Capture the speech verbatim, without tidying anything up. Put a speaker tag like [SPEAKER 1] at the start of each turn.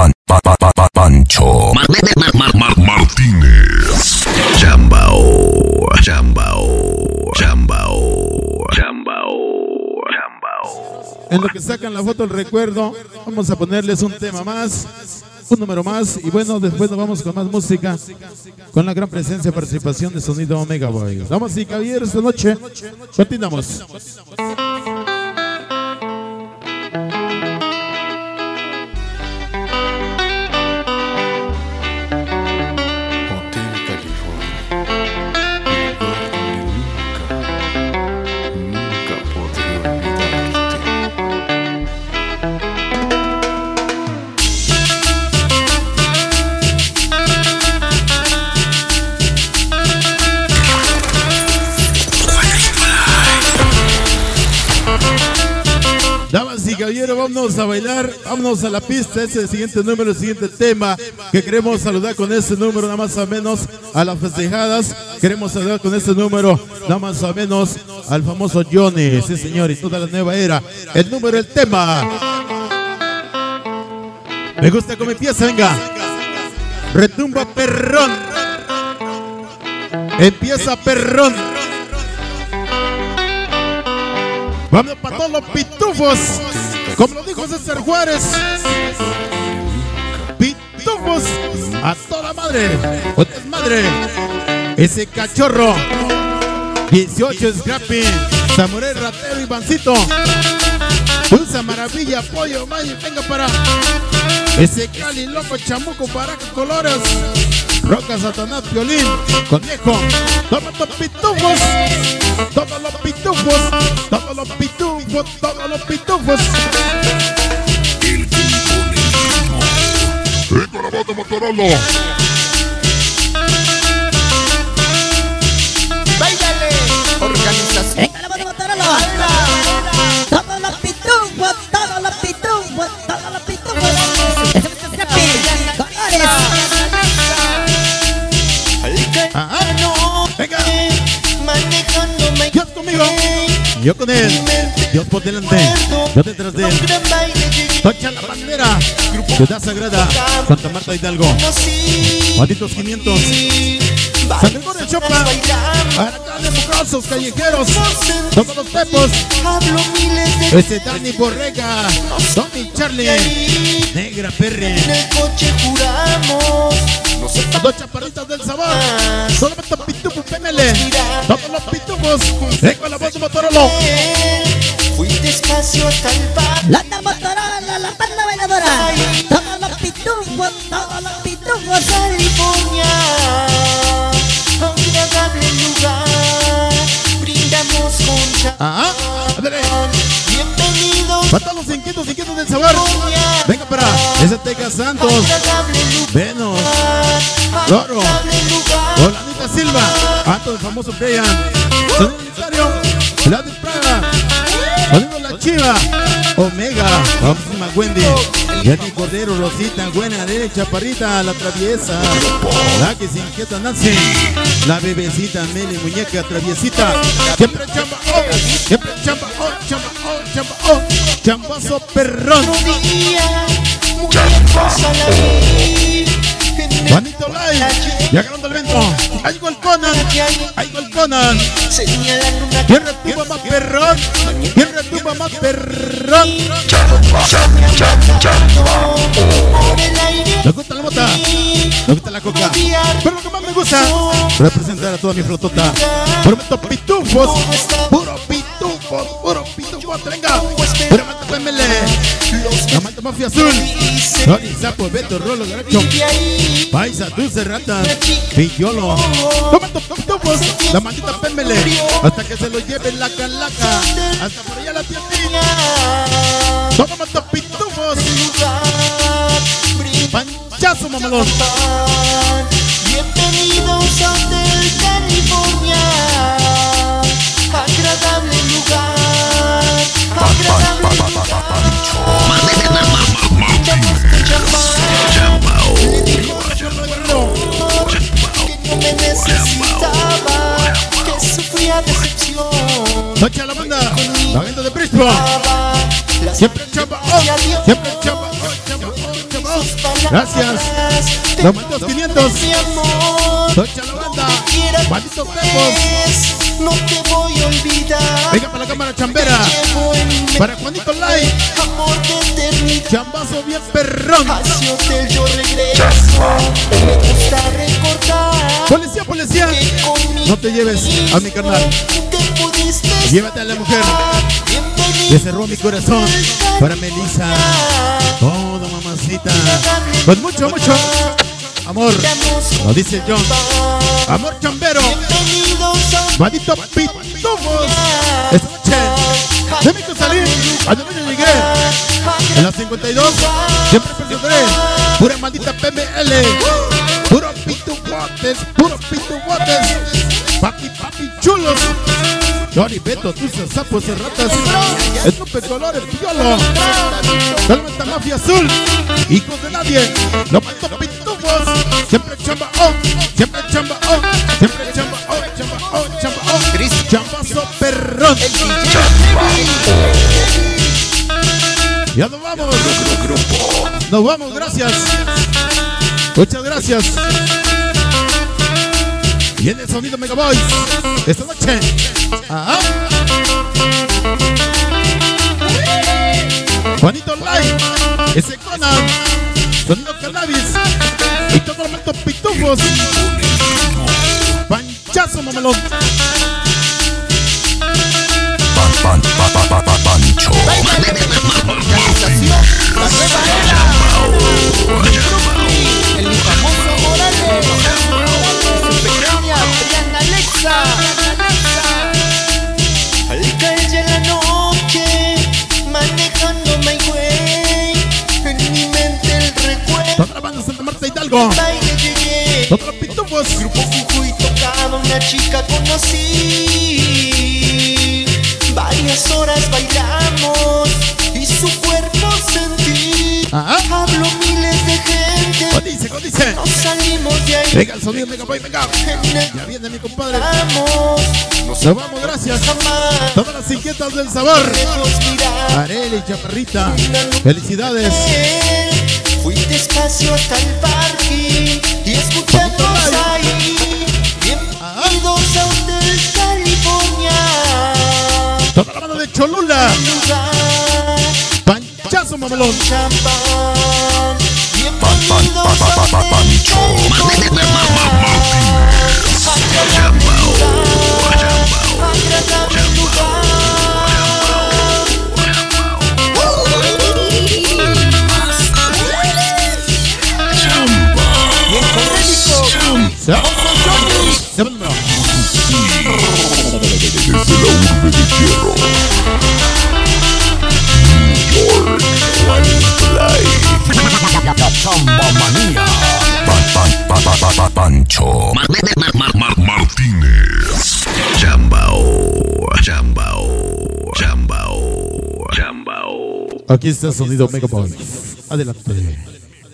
[SPEAKER 1] pan, pan, pan, pan, pan, Pancho Mar Mar Mar Mar Martínez. Chambao, chambao, chambao, chambao, chambao.
[SPEAKER 2] En lo que sacan la foto el recuerdo, vamos a ponerles un tema más, un número más, y bueno, después nos vamos con más música, con la gran presencia y participación de Sonido Omega Boy. Damas y caballeros, esta noche continuamos. Damas y caballeros, vámonos a bailar, vámonos a la pista. Este es el siguiente número, el siguiente tema que queremos saludar con este número, nada más o menos a las festejadas. Queremos saludar con este número, nada más o menos al famoso Johnny, sí señor, y toda la nueva era. El número, el tema. Me gusta cómo empieza, venga. Retumba perrón. Empieza perrón. Vamos para todos los pitufos, como lo dijo César Juárez. Pitufos a toda madre, o desmadre. Ese cachorro, dieciocho Scrappy, Samurai Ratero, Ivancito, Pulsa Maravilla, Pollo, May, venga para ese Cali, Loco, Chamuco, Baraca, Colores, Roca, Satanás, Violín, Conejo. Todos los pitufos, todos los pitufos, todos los pitufos, todos los pitufos.
[SPEAKER 1] El Timponerismo. ¡Venga la bota Motorola!
[SPEAKER 3] ¡Báilale! Organización.
[SPEAKER 4] ¡Venga la bota Motorola! Todos los pitufos, todos los pitufos, todos los pitufos. ¡Ese es el Scrappy! ¡Colores!
[SPEAKER 2] Ajá. Venga. Dios conmigo, yo con él, Dios por delante, yo detrás de él. Tocha la bandera, Ciudad Sagrada, Santa Marta Hidalgo. Malditos quinientos, San Gregorio Chopa, Aracán, Mucosos, Callejeros, todos los pepos. Ese Dani Borrega, Tommy Charlie, Negra Perry. Las dos chaparritas del sabor, solamente pitufos, pémele. Todos los pitufos, vengo a la voz de Motorola.
[SPEAKER 3] Fui despacio hasta el bar.
[SPEAKER 4] La Motorola, la banda bailadora. Todos los pitufos, todos los pitufos.
[SPEAKER 3] California, agradable lugar. Brindamos con champán.
[SPEAKER 2] Ajá, ándale.
[SPEAKER 3] Bienvenidos
[SPEAKER 2] Para todos los inquietos, inquietos del sabor. Venga para ese Texas Santos, Venus, Loro, Olanita Silva, Anto del famoso Brian, Sonido Unitario, Gladys Praga, Sonido La Chiva, Omega, Famosísima Wendy, Jenny Cordero, Rosita, Buena Derecha, Chaparrita, La Traviesa, la que se inquieta Nancy, la bebecita Meli, Muñeca Traviesita, siempre chamba, oh, siempre chamba, oh, chamba, oh, chamba, oh, chambazo perrón. Juanito Live, ya ganando el evento. Ahí va el Conan, ahí va el Conan. ¿Quién retumba más perrón? ¿Quién retumba más perrón? Me gusta la mota, me gusta la coca, pero lo que más me gusta, representar a toda mi flotota. Prometo pitufos, puro pitufos, puro pitufos, venga. Pura manta pémele, la manta mafia azul, Tony Sapo, Beto, Rolo, Garacho, Paisa, Dulce, Rata, Pillolo. Prometo pitufos, la mantita pémele, hasta que se lo lleve la calaca, hasta por allá la tiendina. Todos los pitufos, panchazo mamalón.
[SPEAKER 3] Bienvenidos a Hotel California, agradable lugar, agradable lugar. Brindamos con champán. Le dijo que no me necesitaba, que sufría decepción.
[SPEAKER 2] Noche a la banda, la gente de Brisbane. Siempre chamba, oh, siempre chamba, oh, chamba, oh, chamba, dos. Gracias. Los malditos quinientos. Soy Chalabanda. Malditos pepos.
[SPEAKER 3] No te voy a olvidar.
[SPEAKER 2] Venga para la cámara chambera. Para Juanito Live.
[SPEAKER 3] Amor de eternidad.
[SPEAKER 2] Chambazo bien perrón.
[SPEAKER 3] Hacia hotel yo regreso. Me gusta recordar.
[SPEAKER 2] Policía, policía. No te lleves a mi carnal.
[SPEAKER 3] Te pudiste.
[SPEAKER 2] Llévate a la mujer.
[SPEAKER 3] Bienvenido.
[SPEAKER 2] Que cerró mi corazón. Para Melissa. Todo, mamacita. Con mucho, mucho amor. Lo dice John. Amor chambero. Maldito pitufos. Esta noche de mi salir a donde yo llegué. En la cincuenta y dos siempre persiguiré. Pura maldita P M L. Puro pitubotes. Puro pitubotes. Papi, papi chulos. Johnny, Beto, Tusa, Sapos y Ratas. Estupe colores, piolo. Solamente mafia azul. Hijos de nadie. Los malditos pitufos. Siempre chamba, oh. Siempre chamba, oh. Siempre chamba, oh. Chamba, oh. Chamba, oh. Chambazo perrón. Ya nos vamos. Nos vamos, gracias. Muchas gracias. Y en el sonido Megaboys esta noche. Ajá. Juanito Live. Ese Conan. Sonido Cannabis. Y todos los momentos pitufos. Panchazo, mamelón.
[SPEAKER 1] Pan, pan, pa, pa, pa, pa, Pancho.
[SPEAKER 3] El famoso Morales. Su pequeña Brianna Alexa. Al caer ya la noche, manejando my way, en mi mente el recuerdo.
[SPEAKER 2] Toda la banda Santa Marta Hidalgo.
[SPEAKER 3] Baile llegué.
[SPEAKER 2] Todos los pitufos.
[SPEAKER 3] Grupo Jujuy tocaba una chica conocí. Varias horas bailamos y su cuerpo sentí.
[SPEAKER 2] Ajá.
[SPEAKER 3] Hablo miles de gente.
[SPEAKER 2] Codice, codice.
[SPEAKER 3] Nos salimos de ahí.
[SPEAKER 2] Venga el sonido Megaboy, venga.
[SPEAKER 3] En el
[SPEAKER 2] Ya viene mi compadre.
[SPEAKER 3] vamos.
[SPEAKER 2] Nos vamos, gracias.
[SPEAKER 3] Jamás.
[SPEAKER 2] Todas las inquietas del sabor.
[SPEAKER 3] Lejos mirar.
[SPEAKER 2] Areli, chaparrita. Felicidades.
[SPEAKER 3] Fui despacio hasta el parking y escuchamos ahí. Bienvenidos a Hotel California.
[SPEAKER 2] Toda la banda de Cholula.
[SPEAKER 3] Lugar,
[SPEAKER 2] Panchazo, mamelón.
[SPEAKER 3] champán.
[SPEAKER 1] Pan, pan, pa, pa, pa, pa, Pancho.
[SPEAKER 3] Agradable lugar. Bien colérico.
[SPEAKER 2] ¿Sí? ¿Sí? Vámonos.
[SPEAKER 1] Desde la urbe de hierro, New York, Juanito Live. Chamba manía. Pan, pan, pa, pa, pa, pa, Pancho. Mar, mar, mar, mar, Martínez. Chambao, chambao, chambao, chambao.
[SPEAKER 2] Aquí está el sonido Megaboy. Adelante.